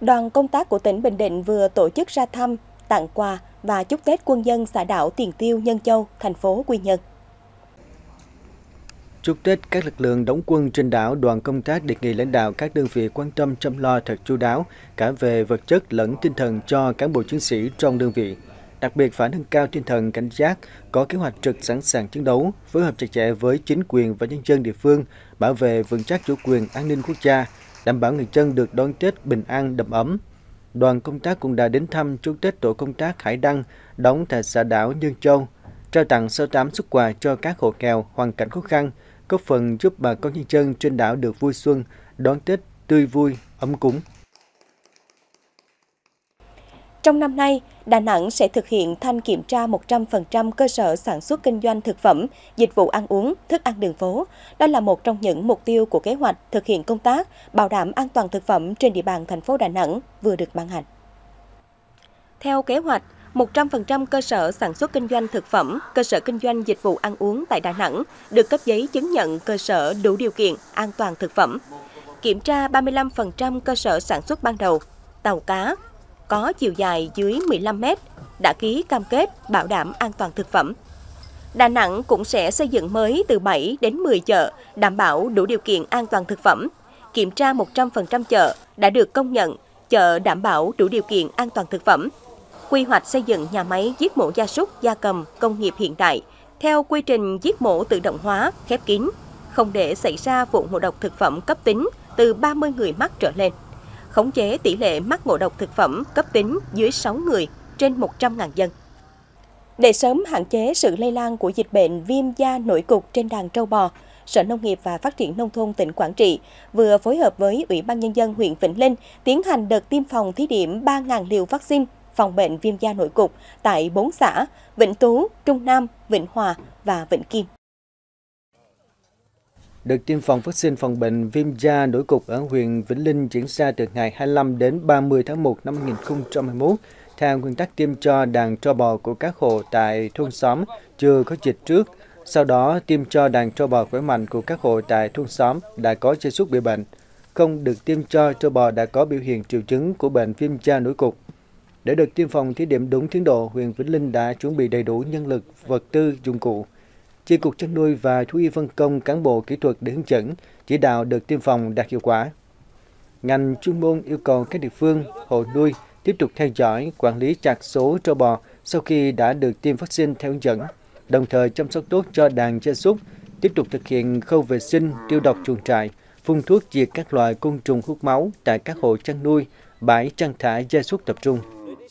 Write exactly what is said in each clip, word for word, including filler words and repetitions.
Đoàn công tác của tỉnh Bình Định vừa tổ chức ra thăm, tặng quà và chúc Tết quân nhân xã đảo Tiền Tiêu, Nhân Châu, thành phố Quy Nhơn. Chúc Tết các lực lượng đóng quân trên đảo, đoàn công tác đề nghị lãnh đạo các đơn vị quan tâm chăm lo thật chu đáo, cả về vật chất lẫn tinh thần cho cán bộ chiến sĩ trong đơn vị. Đặc biệt phải nâng cao tinh thần cảnh giác, có kế hoạch trực sẵn sàng chiến đấu, phối hợp chặt chẽ với chính quyền và nhân dân địa phương, bảo vệ vững chắc chủ quyền an ninh quốc gia, đảm bảo người dân được đón Tết bình an đầm ấm. Đoàn công tác cũng đã đến thăm chúc Tết tổ công tác Hải Đăng đóng tại xã đảo Nhân Châu, trao tặng sáu mươi tám suất quà cho các hộ nghèo hoàn cảnh khó khăn, góp phần giúp bà con nhân dân trên đảo được vui xuân, đón Tết tươi vui, ấm cúng. Trong năm nay, Đà Nẵng sẽ thực hiện thanh kiểm tra một trăm phần trăm cơ sở sản xuất kinh doanh thực phẩm, dịch vụ ăn uống, thức ăn đường phố. Đó là một trong những mục tiêu của kế hoạch thực hiện công tác bảo đảm an toàn thực phẩm trên địa bàn thành phố Đà Nẵng vừa được ban hành. Theo kế hoạch, một trăm phần trăm cơ sở sản xuất kinh doanh thực phẩm, cơ sở kinh doanh dịch vụ ăn uống tại Đà Nẵng được cấp giấy chứng nhận cơ sở đủ điều kiện an toàn thực phẩm. Kiểm tra ba mươi lăm phần trăm cơ sở sản xuất ban đầu, tàu cá có chiều dài dưới mười lăm mét, đã ký cam kết bảo đảm an toàn thực phẩm. Đà Nẵng cũng sẽ xây dựng mới từ bảy đến mười chợ, đảm bảo đủ điều kiện an toàn thực phẩm. Kiểm tra một trăm phần trăm chợ đã được công nhận, chợ đảm bảo đủ điều kiện an toàn thực phẩm. Quy hoạch xây dựng nhà máy giết mổ gia súc, gia cầm, công nghiệp hiện đại, theo quy trình giết mổ tự động hóa, khép kín, không để xảy ra vụ ngộ độc thực phẩm cấp tính từ ba mươi người mắc trở lên. Khống chế tỷ lệ mắc ngộ độc thực phẩm cấp tính dưới sáu người trên một trăm nghìn dân. Để sớm hạn chế sự lây lan của dịch bệnh viêm da nổi cục trên đàn trâu bò, Sở Nông nghiệp và Phát triển Nông thôn tỉnh Quảng Trị vừa phối hợp với Ủy ban Nhân dân huyện Vĩnh Linh tiến hành đợt tiêm phòng thí điểm ba nghìn liều vaccine phòng bệnh viêm da nổi cục tại bốn xã Vĩnh Tú, Trung Nam, Vĩnh Hòa và Vĩnh Kim. Đợt tiêm phòng vaccine phòng bệnh viêm da nổi cục ở huyện Vĩnh Linh diễn ra từ ngày hai mươi lăm đến ba mươi tháng một năm hai nghìn không trăm hai mươi mốt, theo nguyên tắc tiêm cho đàn trâu bò của các hộ tại thôn xóm chưa có dịch trước, sau đó tiêm cho đàn trâu bò khỏe mạnh của các hộ tại thôn xóm đã có gia súc bị bệnh, không được tiêm cho trâu bò đã có biểu hiện triệu chứng của bệnh viêm da nổi cục. Để đợt tiêm phòng thí điểm đúng tiến độ, huyện Vĩnh Linh đã chuẩn bị đầy đủ nhân lực, vật tư, dụng cụ. Chi cục chăn nuôi và thú y phân công cán bộ kỹ thuật để hướng dẫn, chỉ đạo đợt tiêm phòng đạt hiệu quả. Ngành chuyên môn yêu cầu các địa phương, hộ nuôi tiếp tục theo dõi, quản lý chặt số trâu bò sau khi đã được tiêm vaccine theo hướng dẫn, đồng thời chăm sóc tốt cho đàn gia súc, tiếp tục thực hiện khâu vệ sinh, tiêu độc chuồng trại, phun thuốc diệt các loại côn trùng hút máu tại các hộ chăn nuôi, bãi chăn thả gia súc tập trung.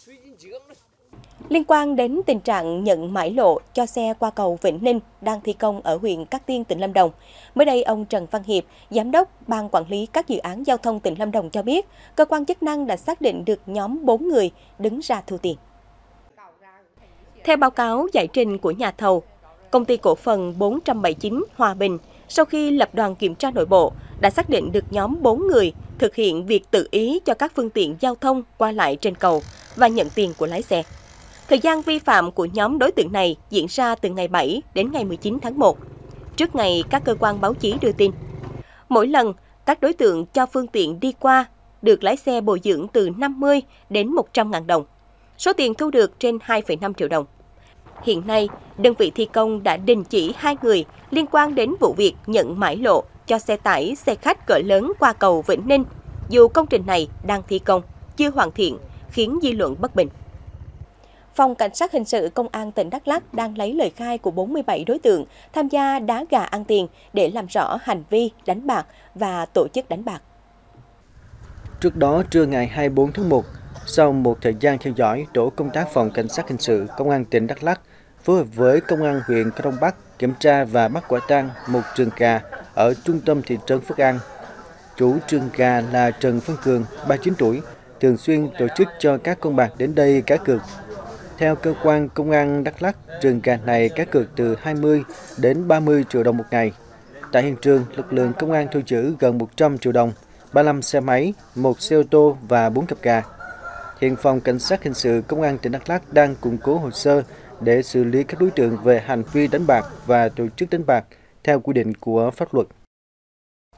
Liên quan đến tình trạng nhận mãi lộ cho xe qua cầu Vĩnh Ninh đang thi công ở huyện Cát Tiên, tỉnh Lâm Đồng, mới đây ông Trần Văn Hiệp, Giám đốc Ban Quản lý các dự án giao thông tỉnh Lâm Đồng cho biết, cơ quan chức năng đã xác định được nhóm bốn người đứng ra thu tiền. Theo báo cáo giải trình của nhà thầu, Công ty cổ phần bốn trăm bảy mươi chín Hòa Bình, sau khi lập đoàn kiểm tra nội bộ, đã xác định được nhóm bốn người thực hiện việc tự ý cho các phương tiện giao thông qua lại trên cầu và nhận tiền của lái xe. Thời gian vi phạm của nhóm đối tượng này diễn ra từ ngày bảy đến ngày mười chín tháng một, trước ngày các cơ quan báo chí đưa tin. Mỗi lần, các đối tượng cho phương tiện đi qua được lái xe bồi dưỡng từ năm mươi đến một trăm nghìn đồng. Số tiền thu được trên hai phẩy năm triệu đồng. Hiện nay, đơn vị thi công đã đình chỉ hai người liên quan đến vụ việc nhận mãi lộ cho xe tải, xe khách cỡ lớn qua cầu Vĩnh Ninh, dù công trình này đang thi công, chưa hoàn thiện, khiến dư luận bất bình. Phòng Cảnh sát Hình sự Công an tỉnh Đắk Lắk đang lấy lời khai của bốn mươi bảy đối tượng tham gia đá gà ăn tiền để làm rõ hành vi đánh bạc và tổ chức đánh bạc. Trước đó, trưa ngày hai mươi tư tháng một, sau một thời gian theo dõi, tổ công tác Phòng Cảnh sát Hình sự Công an tỉnh Đắk Lắk phối hợp với Công an huyện Crong Bắc kiểm tra và bắt quả tang một trường gà ở trung tâm thị trấn Phước An. Chủ trường gà là Trần Văn Cường, ba mươi chín tuổi, thường xuyên tổ chức cho các con bạc đến đây cá cược. Theo cơ quan công an Đắk Lắk, trường gà này cá cược từ hai mươi đến ba mươi triệu đồng một ngày. Tại hiện trường, lực lượng công an thu giữ gần một trăm triệu đồng, ba mươi lăm xe máy, một xe ô tô và bốn cặp gà. Hiện Phòng Cảnh sát Hình sự Công an tỉnh Đắk Lắk đang củng cố hồ sơ để xử lý các đối tượng về hành vi đánh bạc và tổ chức đánh bạc theo quy định của pháp luật.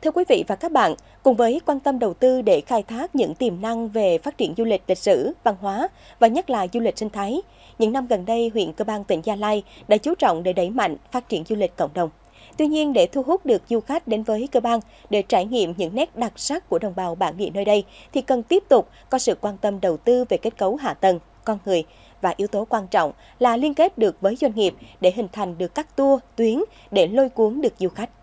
Thưa quý vị và các bạn, cùng với quan tâm đầu tư để khai thác những tiềm năng về phát triển du lịch lịch sử, văn hóa và nhất là du lịch sinh thái, những năm gần đây, huyện Cơ Bang, tỉnh Gia Lai đã chú trọng để đẩy mạnh phát triển du lịch cộng đồng. Tuy nhiên, để thu hút được du khách đến với Cơ Bang để trải nghiệm những nét đặc sắc của đồng bào bản địa nơi đây, thì cần tiếp tục có sự quan tâm đầu tư về kết cấu hạ tầng, con người và yếu tố quan trọng là liên kết được với doanh nghiệp để hình thành được các tour, tuyến để lôi cuốn được du khách.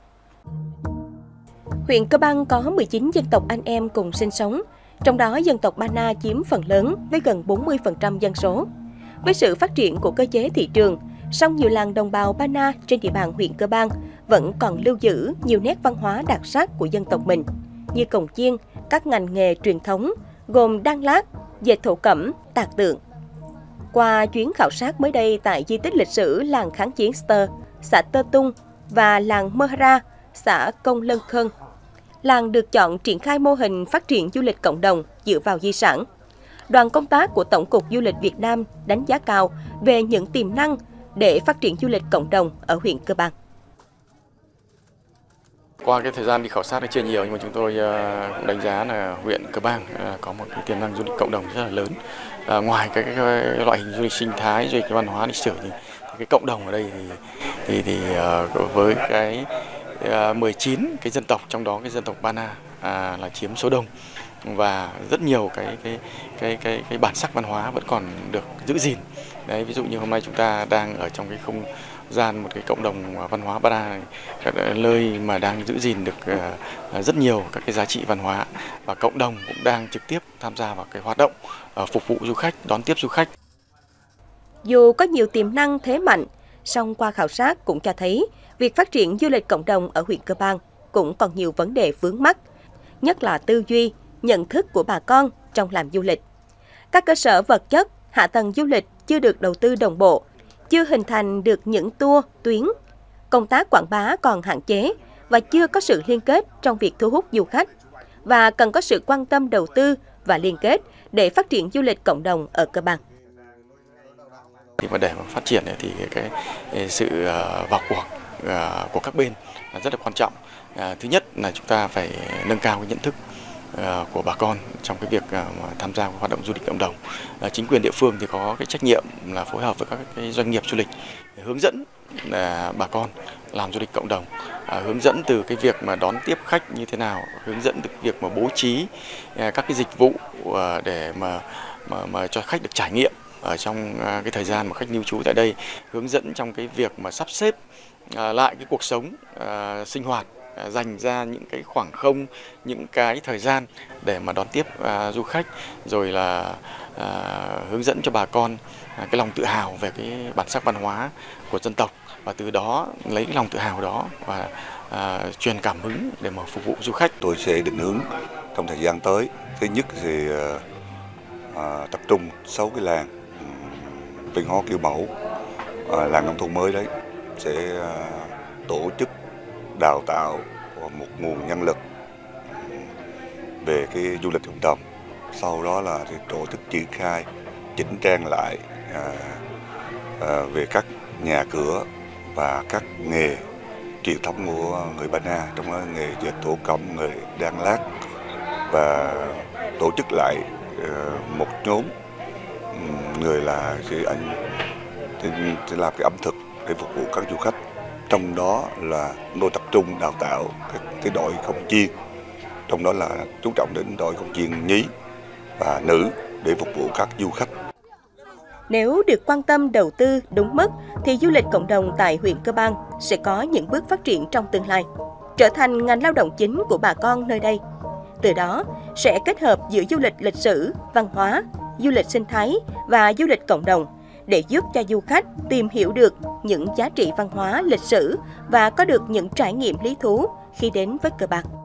Huyện Cơ Bang có mười chín dân tộc anh em cùng sinh sống, trong đó dân tộc Ba Na chiếm phần lớn với gần bốn mươi phần trăm dân số. Với sự phát triển của cơ chế thị trường, song nhiều làng đồng bào Ba Na trên địa bàn huyện Cơ Bang vẫn còn lưu giữ nhiều nét văn hóa đặc sắc của dân tộc mình, như cồng chiêng, các ngành nghề truyền thống gồm đan lát, dệt thổ cẩm, tạc tượng. Qua chuyến khảo sát mới đây tại di tích lịch sử làng kháng chiến Stơ, xã Tơ Tung và làng Mơ Ra, xã Công Lân Khân, làng được chọn triển khai mô hình phát triển du lịch cộng đồng dựa vào di sản. Đoàn công tác của Tổng cục Du lịch Việt Nam đánh giá cao về những tiềm năng để phát triển du lịch cộng đồng ở huyện Cơ Bang. Qua cái thời gian đi khảo sát thì chưa nhiều, nhưng mà chúng tôi cũng đánh giá là huyện Cơ Bang có một cái tiềm năng du lịch cộng đồng rất là lớn. À, ngoài cái, cái, cái loại hình du lịch sinh thái, du lịch văn hóa lịch sử thì, thì cái cộng đồng ở đây thì thì, thì uh, với cái uh, mười chín cái dân tộc, trong đó cái dân tộc Ba Na à, là chiếm số đông, và rất nhiều cái cái cái cái cái bản sắc văn hóa vẫn còn được giữ gìn. Đấy, ví dụ như hôm nay chúng ta đang ở trong cái không gian một cái cộng đồng văn hóa Ba Na, nơi mà đang giữ gìn được uh, rất nhiều các cái giá trị văn hóa, và cộng đồng cũng đang trực tiếp tham gia vào cái hoạt động uh, phục vụ du khách, đón tiếp du khách. Dù có nhiều tiềm năng thế mạnh, song qua khảo sát cũng cho thấy việc phát triển du lịch cộng đồng ở huyện Cơ Bang cũng còn nhiều vấn đề vướng mắc, nhất là tư duy, nhận thức của bà con trong làm du lịch. Các cơ sở vật chất, hạ tầng du lịch chưa được đầu tư đồng bộ, chưa hình thành được những tour, tuyến. Công tác quảng bá còn hạn chế và chưa có sự liên kết trong việc thu hút du khách. Và cần có sự quan tâm đầu tư và liên kết để phát triển du lịch cộng đồng ở Cơ Bang. Thì mà để mà phát triển thì cái, cái sự vào cuộc của các bên là rất là quan trọng. Thứ nhất là chúng ta phải nâng cao cái nhận thức của bà con trong cái việc tham gia vào hoạt động du lịch cộng đồng. Chính quyền địa phương thì có cái trách nhiệm là phối hợp với các cái doanh nghiệp du lịch để hướng dẫn bà con làm du lịch cộng đồng, hướng dẫn từ cái việc mà đón tiếp khách như thế nào, hướng dẫn từ việc mà bố trí các cái dịch vụ để mà mà, mà cho khách được trải nghiệm ở trong cái thời gian mà khách lưu trú tại đây, hướng dẫn trong cái việc mà sắp xếp lại cái cuộc sống sinh hoạt, dành ra những cái khoảng không, những cái thời gian để mà đón tiếp uh, du khách, rồi là uh, hướng dẫn cho bà con uh, cái lòng tự hào về cái bản sắc văn hóa của dân tộc, và từ đó lấy cái lòng tự hào đó và uh, truyền cảm hứng để mà phục vụ du khách. Tôi sẽ định hướng trong thời gian tới, thứ nhất thì uh, uh, tập trung sáu cái làng um, văn hóa kiểu mẫu, uh, làng nông thôn mới đấy sẽ uh, tổ chức đào tạo một nguồn nhân lực về cái du lịch cộng đồng. Sau đó là thì tổ chức triển khai chỉnh trang lại à, à, về các nhà cửa và các nghề truyền thống của người Ba Na, trong đó nghề dệt thổ cẩm, nghề đan lát, và tổ chức lại à, một nhóm người là sẽ anh sẽ làm cái ẩm thực để phục vụ các du khách. Trong đó là tôi tập trung đào tạo cái, cái đội cồng chiêng, trong đó là chú trọng đến đội cồng chiêng nhí và nữ để phục vụ các du khách. Nếu được quan tâm đầu tư đúng mức thì du lịch cộng đồng tại huyện Cơ Bang sẽ có những bước phát triển trong tương lai, trở thành ngành lao động chính của bà con nơi đây. Từ đó sẽ kết hợp giữa du lịch lịch sử, văn hóa, du lịch sinh thái và du lịch cộng đồng, để giúp cho du khách tìm hiểu được những giá trị văn hóa, lịch sử và có được những trải nghiệm lý thú khi đến với Cơ Bang.